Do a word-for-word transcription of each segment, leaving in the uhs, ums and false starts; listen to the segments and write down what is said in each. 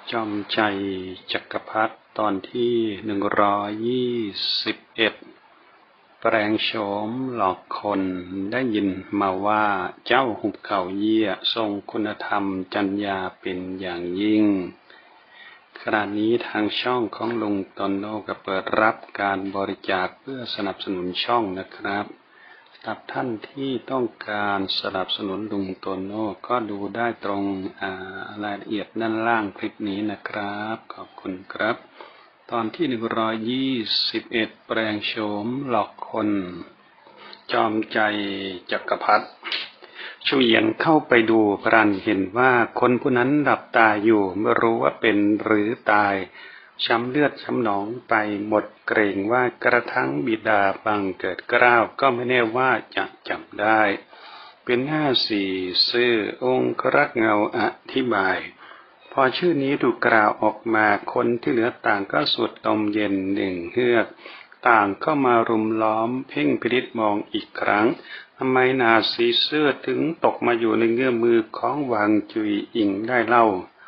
จอมใจจักรพรรดิตอนที่หนึ่งร้อยยี่สิบเอ็ดแปลงโฉมหลอกคนได้ยินมาว่าเจ้าหุบเขาเยี่ยทรงคุณธรรมจรรยาเป็นอย่างยิ่งขณะนี้ทางช่องของลุงโตโน่ก็เปิดรับการบริจาคเพื่อสนับสนุนช่องนะครับสำหรับท่านที่ต้องการสนับสนุนลุงโตโน่ก็ดูได้ตรงรายละเอียดด้านล่างคลิปนี้นะครับขอบคุณครับตอนที่หนึ่งร้อยยี่สิบเอ็ดแปลงโฉมหลอกคนจอมใจจักรพรรดิชูเหยียนเข้าไปดูพรันเห็นว่าคนผู้นั้นหลับตาอยู่ไม่รู้ว่าเป็นหรือตายช้ำเลือดช้ำหนองไปหมดเกรงว่ากระทั่งบิดาบังเกิดเกล้าก็ไม่แน่ว่าจะจำได้เป็นหน้าสี่ซื่อองค์รักเงาอธิบายพอชื่อนี้ถูกกล่าวออกมาคนที่เหลือต่างก็สุดลมเย็นหนึ่งเฮือกต่างเข้ามารุมล้อมเพ่งพินิจมองอีกครั้งทำไมนาสีเสื้อถึงตกมาอยู่ในเงื้อมือของวางจุยอิงได้เล่า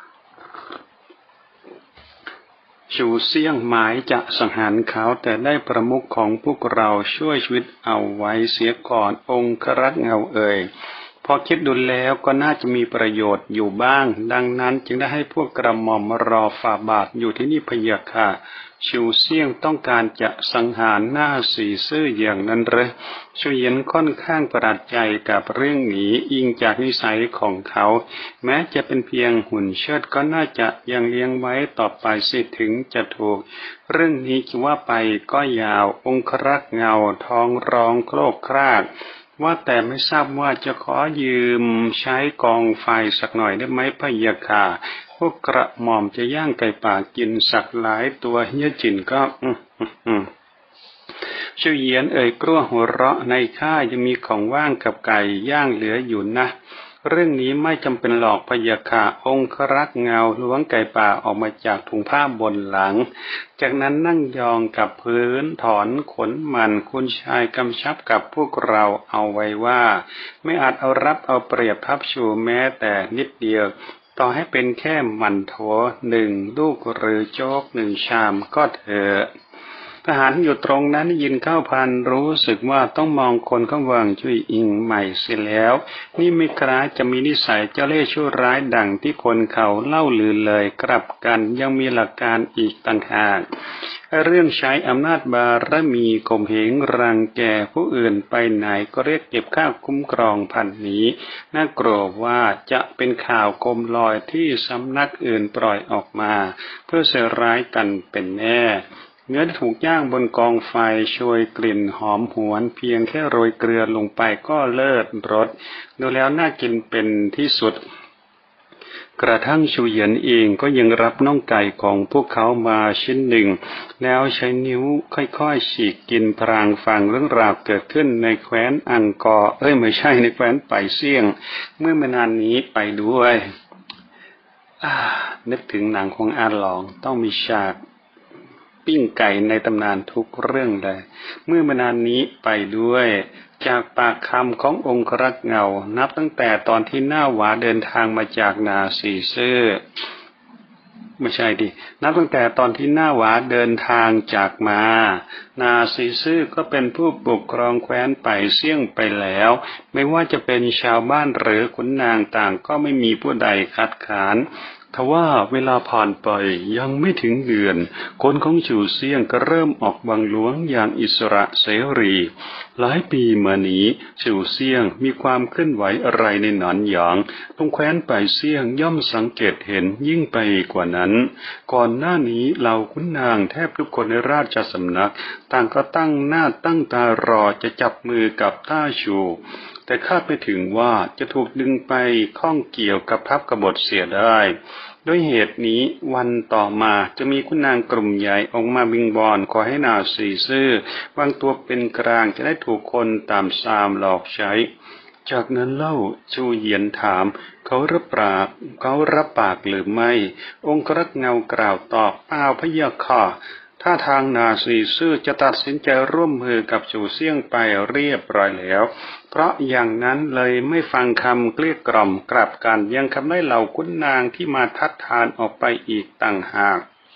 ชูเซี่ยงหมายจะสังหารเขาแต่ได้ประมุขของพวกเราช่วยชีวิตเอาไว้เสียก่อนองค์รักเงาเอ่ยพอคิดดูแล้วก็น่าจะมีประโยชน์อยู่บ้างดังนั้นจึงได้ให้พวกกระหม่อมรอฝ่าบาทอยู่ที่นี่พะยะค่ะชิวเซี่ยงต้องการจะสังหารหน้าสีซื่ออย่างนั้นเหรอชูเหยียนค่อนข้างประหลาดใจกับเรื่องนี้อิงจากนิสัยของเขาแม้จะเป็นเพียงหุ่นเชิดก็น่าจะยังเลี้ยงไว้ต่อไปสิถึงจะถูกเรื่องนี้คิดว่าไปก็ยาวองครักษ์เงาท้องร้องโครกครากว่าแต่ไม่ทราบว่าจะขอยืมใช้กองไฟสักหน่อยได้ไหมพะยะค่ะพวกกระหม่อมจะย่างไก่ป่ากินสักหลายตัวเฮียจินก็อืมอืมอืมชูเหยียนเอ่ยกลั้วหัวเราะในข้ายังมีของว่างกับไก่ย่างเหลืออยู่นะเรื่องนี้ไม่จำเป็นหรอกพะยะค่ะองครักษ์เงาล้วงไก่ป่าออกมาจากถุงผ้าบนหลังจากนั้นนั่งยองกับพื้นถอนขนมันคุณชายกำชับกับพวกเราเอาไว้ว่าไม่อาจเอารับเอาเปรียบพับชูแม้แต่นิดเดียวต่อให้เป็นแค่มันโถหนึ่งลูกหรือโจ๊กหนึ่งชามก็เถอะทหารอยู่ตรงนั้นยินเข้าพันรู้สึกว่าต้องมองคนข้างวางช่วยอิงใหม่เสียแล้วนี่ไม่คล้ายจะมีนิสัยเจ้าเล่ห์ชั่วร้ายดังที่คนเขาเล่าลือเลยกลับกันยังมีหลักการอีกต่างหากเรื่องใช้อำนาจบารมีข่มเหงรังแกผู้อื่นไปไหนก็เรียกเก็บค่าคุ้มครองพันนี้น่ากลัวว่าจะเป็นข่าวโคมลอยที่สำนักอื่นปล่อยออกมาเพื่อเสร้ายกันเป็นแน่เนื้อถูกย่างบนกองไฟโชยกลิ่นหอมหวนเพียงแค่โรยเกลือลงไปก็เลิศรสดูแล้วน่ากินเป็นที่สุดกระทั่งชูเหยียนเองก็ยังรับน่องไก่ของพวกเขามาชิ้นหนึ่งแล้วใช้นิ้วค่อยๆฉีกกินพรางฟังเรื่องราวเกิดขึ้นในแคว้นอังกอร์เอ้ยไม่ใช่ในแคว้นไปเซี่ยงเมื่อไม่นานนี้ไปด้วยนึกถึงหนังของอาหลองต้องมีฉากปิ้งไก่ในตำนานทุกเรื่องเลยเมื่อมานานนี้ไปด้วยจากปากคำขององครักษ์เงานับตั้งแต่ตอนที่หน้าหวาเดินทางมาจากนาซีซื่อไม่ใช่ดินับตั้งแต่ตอนที่หน้าหวาเดินทางจากมานาซีซื่อก็เป็นผู้ปกครองแคว้นไปเซี่ยงไปแล้วไม่ว่าจะเป็นชาวบ้านหรือขุนนางต่างก็ไม่มีผู้ใดคัดค้านทว่าเวลาผ่านไปยังไม่ถึงเดือนคนของชูเซี่ยงก็เริ่มออกวังหลวงอย่างอิสระเสรีหลายปีมานี้ชูเซี่ยงมีความเคลื่อนไหวอะไรในหนานหยางตรงแคว้นไปเซี่ยงย่อมสังเกตเห็นยิ่งไปกว่านั้นก่อนหน้านี้เหล่าขุนนางแทบทุกคนในราชสำนักต่างก็ตั้งหน้าตั้งตารอจะจับมือกับต้าชูแต่คาดไม่ถึงว่าจะถูกดึงไปข้องเกี่ยวกับทัพกบฏเสียได้ด้วยเหตุนี้วันต่อมาจะมีขุนนางกลุ่มใหญ่ออกมาวิงวอนขอให้นาซีซื่อวางตัวเป็นกลางจะได้ถูกคนตามซามหลอกใช้จากนั้นเล่าชูเหยียนถามเขารับปากเขารับปากหรือไม่องครักษ์เงากล่าวตอบเปล่าพะยะค่ะถ้าทางนาซีซื่อจะตัดสินใจร่วมมือกับชูเซี่ยงไปเรียบร้อยแล้วเพราะอย่างนั้นเลยไม่ฟังคำเกลี้ยกล่อมกลับกันยังทำให้เหล่าขุนนางที่มาทัดทานออกไปอีกต่างหาก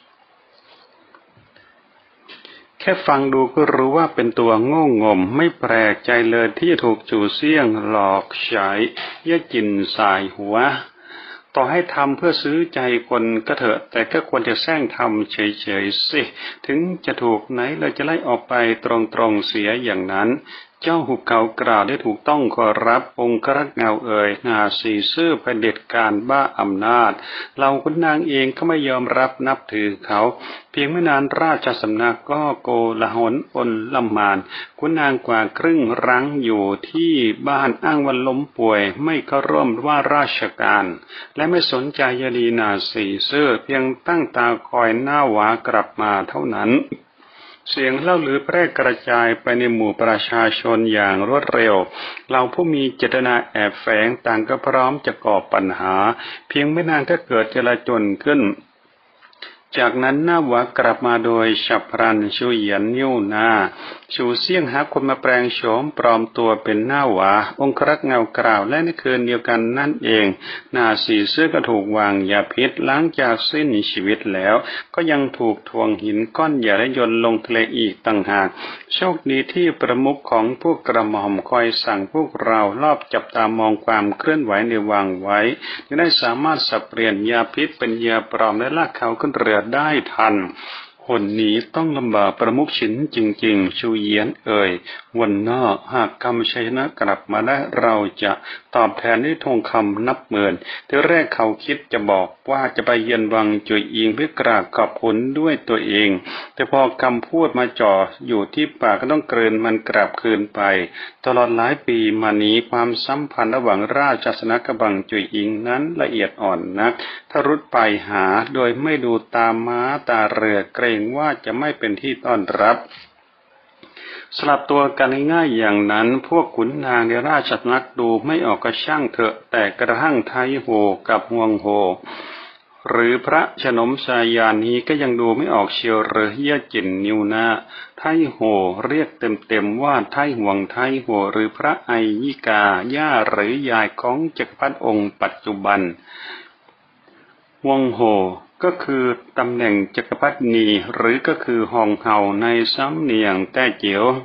แค่ฟังดูก็รู้ว่าเป็นตัวโง่งมไม่แปลกใจเลยที่จะถูกจู่เซี่ยงหลอกใช้เย่จินสายหัวต่อให้ทำเพื่อซื้อใจคนก็เถอะแต่ก็ควรจะแซงทำเฉยๆสิถึงจะถูกไหนเลยจะไล่ออกไปตรงๆเสียอย่างนั้นเจ้าหุบเขากล่าวได้ถูกต้องขอรับองค์ครักเงาเอ่ยนาสีซื่อเผด็จการบ้าอำนาจเราคุณนางเองก็ไม่ยอมรับนับถือเขาเพียงไม่นานราชสำนักก็โกลาหลอนลำมานคุณนางกว่าครึ่งรั้งอยู่ที่บ้านอ้างวันล้มป่วยไม่เข้าร่วมว่าราชการและไม่สนใจยดีนาสีซื่อเพียงตั้งตาคอยหน้าหวากลับมาเท่านั้นเสียงเล่าลือแพร่กระจายไปในหมู่ประชาชนอย่างรวดเร็วเราผู้มีเจตนาแอบแฝงต่างก็พร้อมจะก่อปัญหาเพียงไม่นานก็เกิดจลาจลขึ้นจากนั้นหน้าหวากลับมาโดยฉับพลันชูเหยียนนิ้วหน้าชูเซี่ยงหาคนมาแปลงโฉมปลอมตัวเป็นหน้าหวาองครักษ์เงากล่าวและในคืนเดียวกันนั่นเองหน้าสีเสื้อก็ถูกวางยาพิษหลังจากสิ้นชีวิตแล้วก็ยังถูกทวงหินก้อนใหญ่และโยนลงทะเลอีกต่างหากโชคดีที่ประมุขของพวกกระหม่อมคอยสั่งพวกเรารอบจับตามองความเคลื่อนไหวในวังไว้จึงได้สามารถสับเปลี่ยนยาพิษเป็นยาปลอมและลากเขาขึ้นเรือได้ทันคนนี้ต้องลำบากประมุขฉินจริงๆชูเยียนเอ่ยวันนอกหากกำชัยชนะกลับมาได้เราจะตอบแทนด้วยทองคำนับหมื่นที่แรกเขาคิดจะบอกว่าจะไปเยือนวังจุยอิงเพื่อกราบขอบคุณด้วยตัวเองแต่พอคำพูดมาจ่ออยู่ที่ปากก็ต้องเกินมันกลับคืนไปตลอดหลายปีมานี้ความสัมพันธ์ระหว่างราชสำนักกับวังจุยอิงนั้นละเอียดอ่อนนักถ้ารุดไปหาโดยไม่ดูตาม้าตาเรือเกรงว่าจะไม่เป็นที่ต้อนรับสลับตัวกันง่ายๆอย่างนั้นพวกขุนนางในราชสำนักดูไม่ออกก็ช่างเถอะแต่กระทั่งไทโฮกับฮวงโฮหรือพระชนมชายานี้ก็ยังดูไม่ออกเชียวหรือเยี่ยจินนิวนาไทโฮเรียกเต็มๆว่าไทห่วงไทโฮหรือพระไอยิกาย่าหรือยายของจักรพรรดิองค์ปัจจุบันฮวงโฮก็คือตำแหน่งจักรพรรดินีหรือก็คือฮองเฮาในสำเนียงแต้เจียว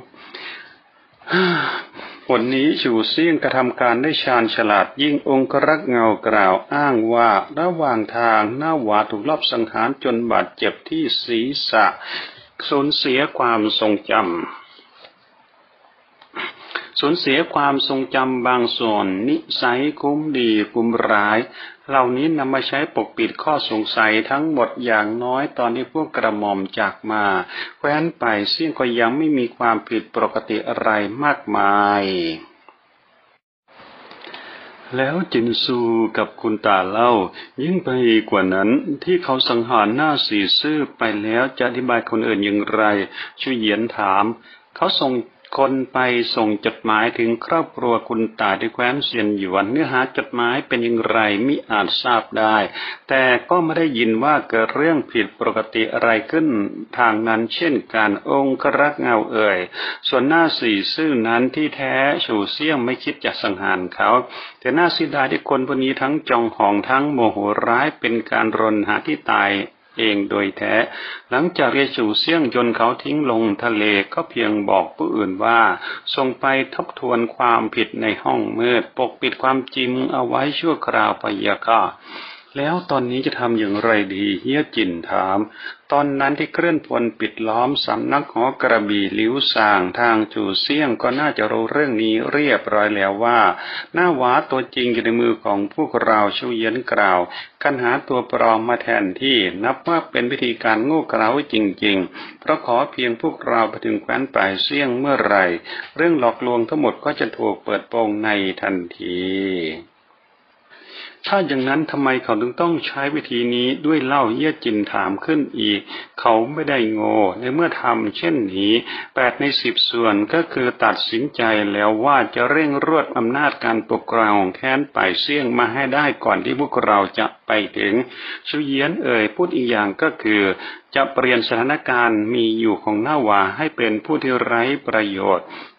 วันนี้ชูเซี่ยงกระทำการได้ชาญฉลาดยิ่งองครักษ์เงากล่าวอ้างว่าระหว่างทางหน้าหวาถูกลอบสังหารจนบาดเจ็บที่ศีรษะสูญเสียความทรงจำสูญเสียความทรงจำบางส่วนนิสัยคุ้มดีคุ้มร้ายเหล่านี้นำมาใช้ปกปิดข้อสงสัยทั้งหมดอย่างน้อยตอนที่พวกกระหม่อมจากมาแคว้นไปเสี่ยงก็ยังไม่มีความผิดปกติอะไรมากมายแล้วจินซูกับคุณตาเล่ายิ่งไปกว่านั้นที่เขาสังหารหน้าสีซื่อไปแล้วจะอธิบายคนอื่นอย่างไรช่วยเหยียนถามเขาส่งคนไปส่งจดหมายถึงครอบครัวคุณตาที่แคว้นเซียนหยวนเนื้อหาจดหมายเป็นอย่างไรมิอาจทราบได้แต่ก็ไม่ได้ยินว่าเกิดเรื่องผิดปกติอะไรขึ้นทางนั้นเช่นการองครักษ์เงาเอ่ยส่วนหน้าสีซื่อนั้นที่แท้ชูเซี่ยงไม่คิดจะสังหารเขาแต่น่าเสียดายที่คนพวกนี้ทั้งจองหองทั้งโมโหร้ายเป็นการรนหาที่ตายเองโดยแท้หลังจากเรียชูเซี่ยงจนเขาทิ้งลงทะเลก็เพียงบอกผู้อื่นว่าส่งไปทบทวนความผิดในห้องมืดปกปิดความจริงเอาไว้ชั่วคราวพยาค่ะแล้วตอนนี้จะทำอย่างไรดีเฮียจินถามตอนนั้นที่เคลื่อนพลปิดล้อมสำนักหอกระบี่ลิ้วสางทางจูเซี่ยงก็น่าจะรู้เรื่องนี้เรียบร้อยแล้วว่าหน้าหวาตัวจริงอยู่ในมือของพวกเราชูเยียนกล่าวการหาตัวปลอมมาแทนที่นับว่าเป็นวิธีการโง่เขลาจริงๆเพราะขอเพียงพวกเราไปถึงแคว้นป่ายเซี่ยงเมื่อไหร่เรื่องหลอกลวงทั้งหมดก็จะถูกเปิดโปงในทันทีถ้าอย่างนั้นทำไมเขาถึงต้องใช้วิธีนี้ด้วยเล่าเยี่ยจินถามขึ้นอีกเขาไม่ได้โง่ในเมื่อทำเช่นนี้แปดในสิบส่วนก็คือตัดสินใจแล้วว่าจะเร่งรวดอำนาจการปกครองแคว้นป่ายเซี่ยงมาให้ได้ก่อนที่พวกเราจะไปถึงชูเยียนเอ่ยพูดอีกอย่างก็คือจะเปลี่ยนสถานการณ์มีอยู่ของหน้าหวาให้เป็นผู้ที่ไร้ประโยชน์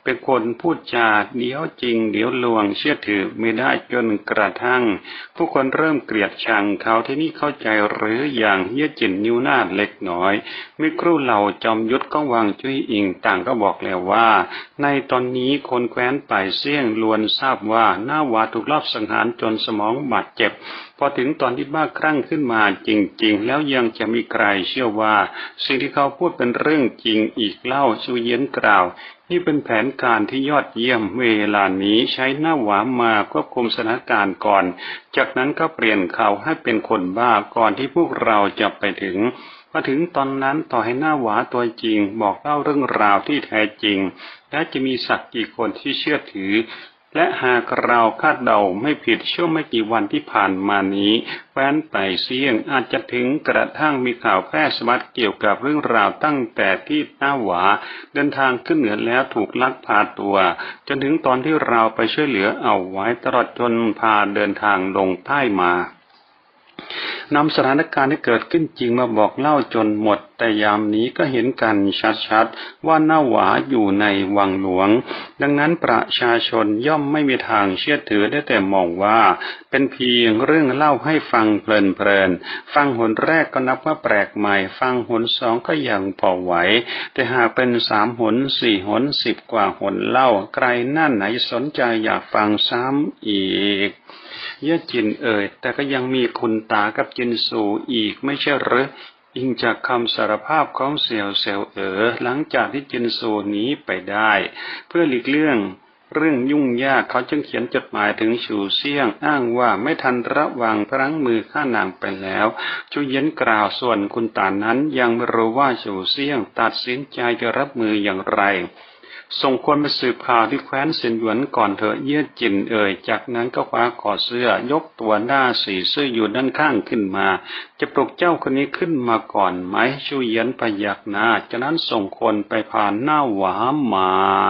เป็นคนพูดจาเดี๋ยวจริงเดี๋ยวลวงเชื่อถือไม่ได้จนกระทั่งผู้คนเริ่มเกลียดชังเขาที่นี่เข้าใจหรืออย่างเยี่ยจินนิ้วหน้าเล็กน้อยมิครู่เหล่าจอมยุทธก็วางจุ้ยอิงต่างก็บอกแล้วว่าในตอนนี้คนแคว้นป่ายเสี่ยงล้วนทราบว่าหน้าวาถูกลอบสังหารจนสมองบาดเจ็บพอถึงตอนที่บ้าคลั่งขึ้นมาจริงๆแล้วยังจะมีใครเชื่อว่าสิ่งที่เขาพูดเป็นเรื่องจริงอีกเล่าชูเย็นกล่าวนี่เป็นแผนการที่ยอดเยี่ยมเวลานี้ใช้หน้าหวามาควบคุมสถานการณ์ก่อนจากนั้นก็เปลี่ยนเขาให้เป็นคนบ้าก่อนที่พวกเราจะไปถึงมาถึงตอนนั้นต่อให้หน้าหวาตัวจริงบอกเล่าเรื่องราวที่แท้จริงและจะมีสักกี่คนที่เชื่อถือและหากเราคาดเดาไม่ผิดช่วงไม่กี่วันที่ผ่านมานี้แคว้นไต่เซี่ยงอาจจะถึงกระทั่งมีข่าวแพร่สะพัดเกี่ยวกับเรื่องราวตั้งแต่ที่หน้าหวาเดินทางขึ้นเหนือแล้วถูกลักพาตัวจนถึงตอนที่เราไปช่วยเหลือเอาไว้ตลอดจนพาเดินทางลงใต้มานำสถานการณ์ที่เกิดขึ้นจริงมาบอกเล่าจนหมดแต่ยามนี้ก็เห็นกันชัดๆว่าหน้าหวาอยู่ในวังหลวงดังนั้นประชาชนย่อมไม่มีทางเชื่อถือได้แต่มองว่าเป็นเพียงเรื่องเล่าให้ฟังเพลินๆฟังหนแรกก็นับว่าแปลกใหม่ฟังหนสองก็ยังพอไหวแต่หากเป็นสามหนสี่หนสิบกว่าหนเล่าใครนั่นไหนสนใจอยากฟังซ้ำอีกเย่จินเอ่ยแต่ก็ยังมีคุณตากับจินสูอีกไม่ใช่หรืออิงจากคำสารภาพของเสี่ยวเสี่ยวเอ๋อหลังจากที่จินสูหนีไปได้เพื่อหลีกเลี่ยงเรื่องยุ่งยากเขาจึงเขียนจดหมายถึงฉูเซี่ยงอ้างว่าไม่ทันระวังพลั้งมือฆ่านางไปแล้วชูเย็นกล่าวส่วนคุณตานั้นยังไม่รู้ว่าฉูเซี่ยงตัดสินใจจะรับมืออย่างไรส่งคนไปสืบข่าวที่แคว้นเซินหยวนก่อนเถอะเยี่ยจินเอ่ยจากนั้นก็คว้าคอเสื้อยกตัวหน้าสีซื่ออยู่ด้านข้างขึ้นมาจะปลุกเจ้าคนนี้ขึ้นมาก่อนไหมชูเย็นพยักหน้าจากนั้นส่งคนไปผ่านหน้าหวามา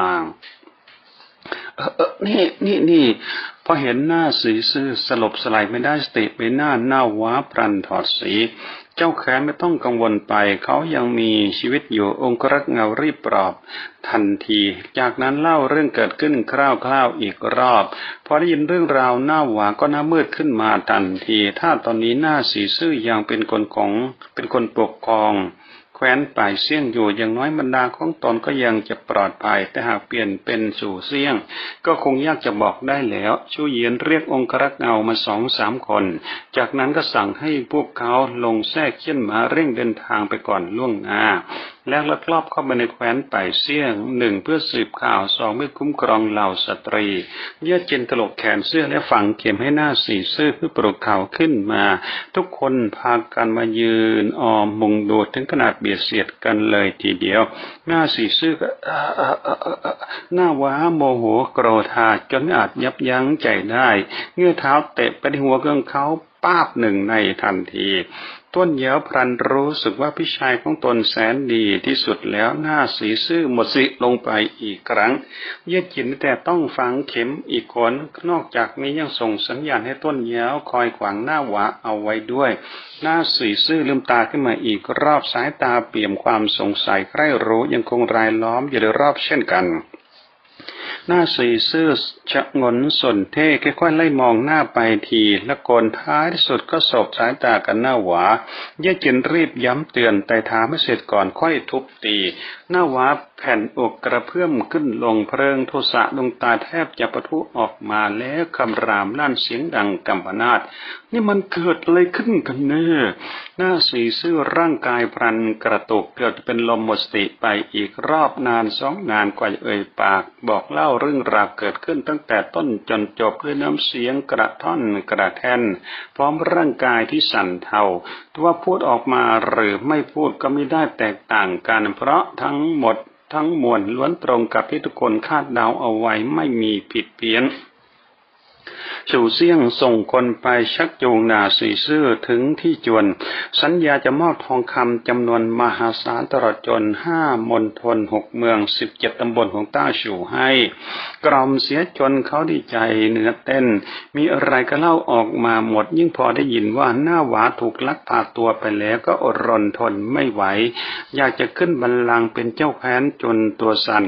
เออเออนี่นี่นี่พอเห็นหน้าสีซื่อสลบสลายไม่ได้สติไปหน้าหน้าหวาพลันถอดสีเจ้าแขนไม่ต้องกังวลไปเขายังมีชีวิตอยู่องครักษ์เงารีบปลอบทันทีจากนั้นเล่าเรื่องเกิดขึ้นคร่าวๆอีกรอบพอได้ยินเรื่องราวหน้าหวาก็หน้ามืดขึ้นมาทันทีถ้าตอนนี้หน้าสีซื่อยังเป็นคนของเป็นคนปกครองแคว้นป่ายเซี่ยงอยู่อย่างน้อยบรรดาของตนก็ยังจะปลอดภัยแต่หากเปลี่ยนเป็นสู่เซี่ยงก็คงยากจะบอกได้แล้วชูเยียนเรียกองครักษ์เงามาสองสามคนจากนั้นก็สั่งให้พวกเขาลงแทรกเขี้ยนมาเร่งเดินทางไปก่อนล่วงหน้าแล้วลักลอบเข้าไปในแคว้นป่ายเซี่ยงหนึ่งเพื่อสืบข่าวสองเพื่อคุ้มครองเหล่าสตรีเยื่อเจนตลกแขนเสื้อและฝังเข็มให้หน้าสีซื่อเพื่อปลุกเขาขึ้นมาทุกคนพากันมายืนออมมุงดูถึงขนาดเบียดเสียดกันเลยทีเดียวหน้าสีซื่อก็หน้าว้าโมโหโกรธาจนอาจยับยั้งใจได้เงื่อเท้าเตะไปที่หัวของเขาป้าบหนึ่งในทันทีต้นเหยวพลันรู้สึกว่าพี่ชายของตนแสนดีที่สุดแล้วหน้าสีซื่อหมดสิลงไปอีกครั้งเยี่ยจินแต่ต้องฝังเข็มอีกคนนอกจากนี้ยังส่งสัญญาณให้ต้นเหยวคอยขวางหน้าหวาเอาไว้ด้วยหน้าสีซื่อลืมตาขึ้นมาอีกรอบสายตาเปี่ยมความสงสัยใคร่รู้ยังคงรายล้อมอยู่โดยรอบเช่นกันหน้าสีซื่อชะงนสนเท่ค่อยๆไล่มองหน้าไปทีและโกนท้ายที่สุดก็สบสายตากันหน้าหวาเย่จินรีบย้ำเตือนแต่ถามให้เสร็จก่อนค่อยทุบตีหน้าหวาแผ่นอกกระเพื่อมขึ้นลงเพลิงโทสะดวงตาแทบจะปะทุออกมาแล้วคำรามลั่นเสียงดังกำปนาตนี่มันเกิดอะไรขึ้นกันแน่หน้าสีซื่อร่างกายพลันกระตุกเกือบจะเป็นลมหมดสติไปอีกรอบนานสองนานกว่าเอ่ยปากบอกเล่าเรื่องราวเกิดขึ้นตั้งแต่ต้นจนจบด้วยน้ำเสียงกระท่อนกระแทนพร้อมร่างกายที่สั่นเทาว่าพูดออกมาหรือไม่พูดก็ไม่ได้แตกต่างกันเพราะทั้งหมดทั้งมวลล้วนตรงกับที่ทุกคนคาดเดาเอาไว้ไม่มีผิดเพี้ยนฉูเซี่ยงส่งคนไปชักจูงนาสีซื่อถึงที่จวนสัญญาจะมอบทองคำจำนวนมหาศาลตลอดจนห้ามณฑลหกเมืองสิบเจ็ดตำบลของต้าฉูให้กล่อมเสียจนเขาดีใจเนื้อเต้นมีอะไรก็เล่าออกมาหมดยิ่งพอได้ยินว่าหน้าหวาถูกลักพาตัวไปแล้วก็อดรนทนไม่ไหวอยากจะขึ้นบัลลังก์เป็นเจ้าแคว้นจนตัวสั่น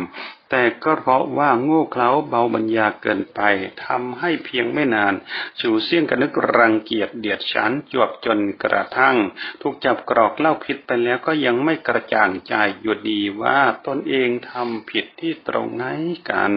แต่ก็เพราะว่าโง่เขลาเบาปัญญาเกินไปทำให้เพียงไม่นานชูเซี่ยงก็นึกรังเกียจเดียดฉันจวบจนกระทั่งถูกจับกรอกเหล้าพิษไปแล้วก็ยังไม่กระจ่างใจอยู่ดีว่าตนเองทำผิดที่ตรงไหนกัน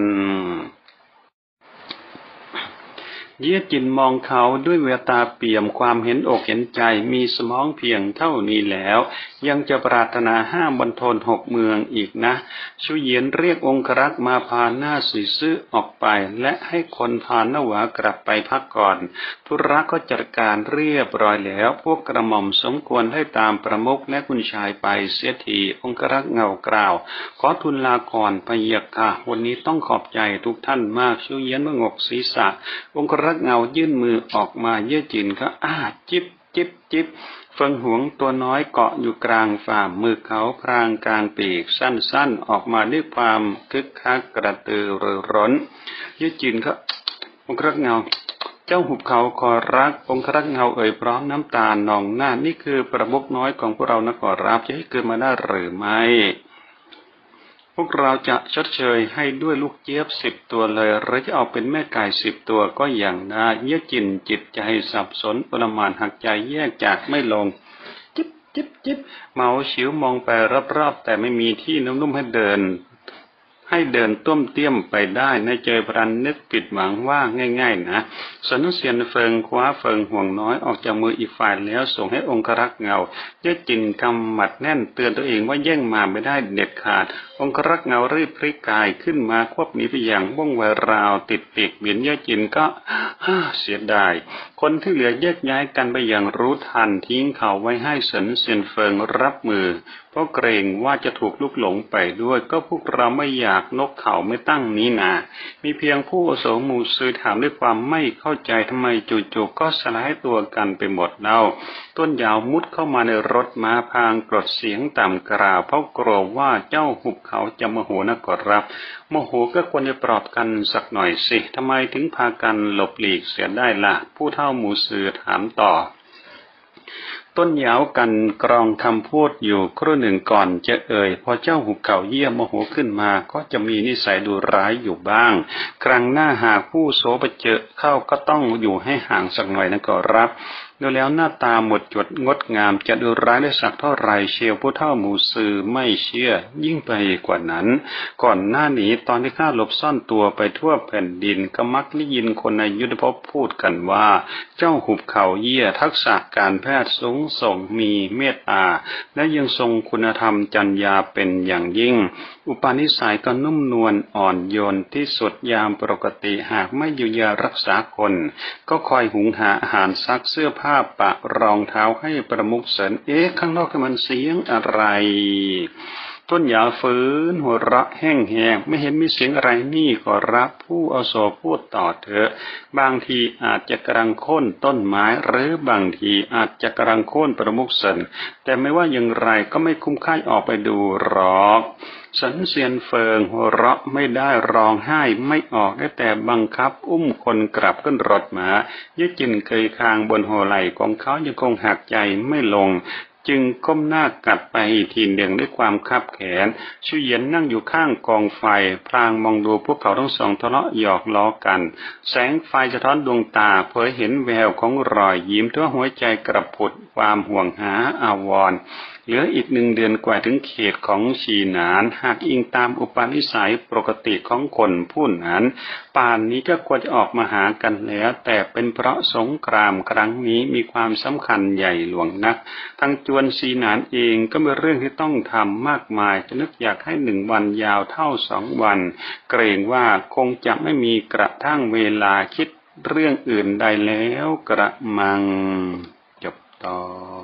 เยี่ยจินมองเขาด้วยแววตาเปี่ยมความเห็นอกเห็นใจมีสมองเพียงเท่านี้แล้วยังจะปรารถนาห้ามบรรทนหกเมืองอีกนะชูเหยียนเรียกองครักษ์มาพาหน้าสีซื้อออกไปและให้คนพาหน้าหวากลับไปพักก่อนธุระก็จัดการเรียบร้อยแล้วพวกกระหม่อมสมควรให้ตามประมุขและคุณชายไปเสียทีองครักษ์เงากล่าวขอทูลลาก่อนพะเยะค่ะวันนี้ต้องขอบใจทุกท่านมากชูเหยียนเมื่องกศีรษะองครักษ์เงายื่นมือออกมาเย่จินก็อ้าจิบจิบจิบเฟิงหวงตัวน้อยเกาะอยู่กลางฝ่ามือเขาพรางกลางปีกสั้นๆออกมาด้วยความคึกคักกระตือรือร้นเย่จินก็องครักษ์เงาเจ้าหุบเขาขอรักองครักษ์เงาเอ่ยพร้อมน้ำตาหนองหน้านี่คือประมุขน้อยของพวกเรานะขอรับจะให้เกิดมาได้หรือไม่พวกเราจะชดเชยให้ด้วยลูกเจี๊ยบสิบตัวเลยหรือจะเอาเป็นแม่ไก่สิบตัวก็อย่างได้เยี่ยจินจิตใจสับสนประมาณหักใจแยกจากไม่ลงจิบจิบจิบเมาฉิวมองไปรอบๆแต่ไม่มีที่นุ่มๆให้เดินให้เดินต้มเตี้ยมไปได้ในใจพรันนึกผิดหวังว่าง่ายๆนะสนุเซียนเฟิงคว้าเฟิงห่วงน้อยออกจากมืออีกฝ่ายแล้วส่งให้องครักษ์เงาเย่จินกำหมัดแน่นเตือนตัวเองว่าแย่งมาไม่ได้เด็ดขาดองครักษ์เงารีบพลิกกายขึ้นมาควบหนีไปอย่างว่องไวราวติดปีกบินเย่จินก็ฮ่าเสียดายคนที่เหลือแยกย้ายกันไปอย่างรู้ทันทิ้งเขาไว้ให้สนเซียนเฟิงรับมือเพราะเกรงว่าจะถูกลุกหลงไปด้วยก็พวกเราไม่อยากนกเขาไม่ตั้งนี้นามีเพียงผู้โสมมูซือถามด้วยความไม่เข้าใจทำไมจู่ๆก็สลายตัวกันไปหมดเล่าต้นยาวมุดเข้ามาในรถม้าพางกรดเสียงต่ำกล่าวเพราะกลัวว่าเจ้าหุบเขาจะโมโหนักกรับโมโหก็ควรจะปลอบกันสักหน่อยสิทำไมถึงพากันหลบหลีกเสียได้ล่ะผู้เฒ่าหมูซือถามต่อต้นยาวกันกรองคำพูดอยู่ครู่หนึ่งก่อนจะเอ่ยพอเจ้าหุบเขาเยี่ยมโมโหขึ้นมาก็จะมีนิสัยดุร้ายอยู่บ้างครั้งหน้าหากผู้โสไปเจอเข้าก็ต้องอยู่ให้ห่างสักหน่อยนะก็รับดูแล้วหน้าตาหมดจดงดงามจะดูร้ายได้สักเท่าไรเชียวผู้เฒ่าหมูซือไม่เชื่อยิ่งไปกว่านั้นก่อนหน้านี้ตอนที่ข้าหลบซ่อนตัวไปทั่วแผ่นดินก็มักได้ยินคนในยุทธภพพูดกันว่าเจ้าหุบเขาเยี่ยทักษะการแพทย์สูงส่งมีเมตตาและยังทรงคุณธรรมจรรยาเป็นอย่างยิ่งอุปนิสัยก็นุ่มนวลอ่อนโยนที่สุดยามปกติหากไม่อยู่ยารักษาคนก็คอยหุงหาอาหารซักเสื้อผ้าผ้าปะรองเท้าให้ประมุขเสนเอ๊ะข้างนอกมันเสียงอะไรต้นยาวฝืนหัวเราะแห้งแหงไม่เห็นมีเสียงอะไรนี่ขอรับผู้อาโศกพูดต่อเถอะบางทีอาจจะกำลังโค่นต้นไม้หรือบางทีอาจจะกำลังโค่นประมุขเสนแต่ไม่ว่าอย่างไรก็ไม่คุ้มค่าออกไปดูหรอกสันเซียนเฟิงหัวเราะไม่ได้ร้องไห้ไม่ออกได้แต่บังคับอุ้มคนกลับขึ้นรถมาเย่จินเคยคางบนหัวไหล่ของเขายังคงหักใจไม่ลงจึงก้มหน้ากัดไปทีหนึ่งด้วยความคับแขนชูเหยียนนั่งอยู่ข้างกองไฟพลางมองดูพวกเขาทั้งสองทะเลาะหยอกล้อกันแสงไฟสะท้อนดวงตาเผยเห็นแววของรอยยิ้มทั่วหัวใจกระพุดความห่วงหาอาวรณ์เหลืออีกหนึ่งเดือนกว่าถึงเขตของชีหนานหากอิงตามอุปนิสัยปกติของคนผู้นั้นป่านนี้ก็ควรจะออกมาหากันแล้วแต่เป็นเพราะสงครามครั้งนี้มีความสำคัญใหญ่หลวงนักทั้งจวนชีหนานเองก็มีเรื่องที่ต้องทำมากมายจะนึกอยากให้หนึ่งวันยาวเท่าสองวันเกรงว่าคงจะไม่มีกระทั่งเวลาคิดเรื่องอื่นใดแล้วกระมังจบตอน